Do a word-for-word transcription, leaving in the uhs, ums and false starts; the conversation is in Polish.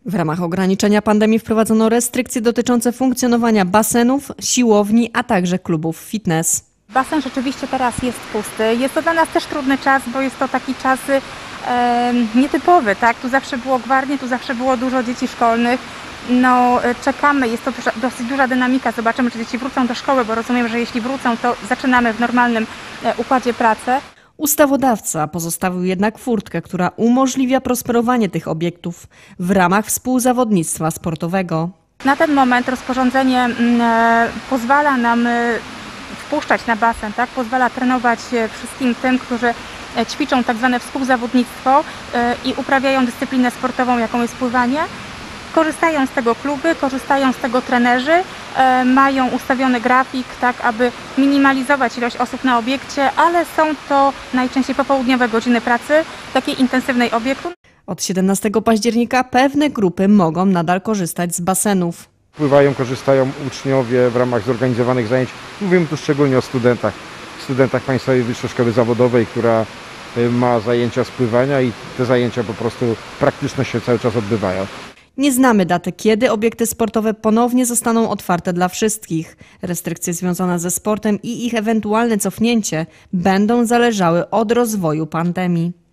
W ramach ograniczenia pandemii wprowadzono restrykcje dotyczące funkcjonowania basenów, siłowni, a także klubów fitness. Basen rzeczywiście teraz jest pusty. Jest to dla nas też trudny czas, bo jest to taki czas e, nietypowy, tak? Tu zawsze było gwarnie, tu zawsze było dużo dzieci szkolnych. No, czekamy, jest to duża, dosyć duża dynamika. Zobaczymy, czy dzieci wrócą do szkoły, bo rozumiem, że jeśli wrócą, to zaczynamy w normalnym e, układzie pracy. Ustawodawca pozostawił jednak furtkę, która umożliwia prosperowanie tych obiektów w ramach współzawodnictwa sportowego. Na ten moment rozporządzenie e, pozwala nam e, wpuszczać na basen, tak? Pozwala trenować wszystkim tym, którzy ćwiczą tak zwane współzawodnictwo e, i uprawiają dyscyplinę sportową, jaką jest pływanie. Korzystają z tego kluby, korzystają z tego trenerzy, e, mają ustawiony grafik, tak aby minimalizować ilość osób na obiekcie, ale są to najczęściej popołudniowe godziny pracy, takiej intensywnej obiektu. Od siedemnastego października pewne grupy mogą nadal korzystać z basenów. Pływają, korzystają uczniowie w ramach zorganizowanych zajęć. Mówimy tu szczególnie o studentach, studentach Państwowej Wyższej Szkoły Zawodowej, która ma zajęcia z pływania i te zajęcia po prostu praktyczne się cały czas odbywają. Nie znamy daty, kiedy obiekty sportowe ponownie zostaną otwarte dla wszystkich. Restrykcje związane ze sportem i ich ewentualne cofnięcie będą zależały od rozwoju pandemii.